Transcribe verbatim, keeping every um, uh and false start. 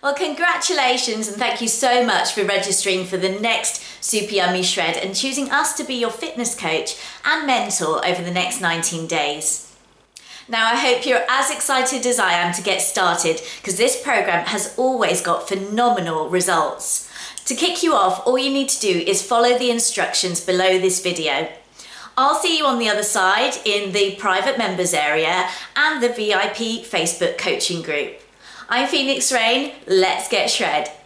Well, congratulations and thank you so much for registering for the next Super Yummy Shred and choosing us to be your fitness coach and mentor over the next nineteen days. Now, I hope you're as excited as I am to get started because this program has always got phenomenal results. To kick you off, all you need to do is follow the instructions below this video. I'll see you on the other side in the private members area and the V I P Facebook coaching group. I'm Phoenix Rain, let's get shred.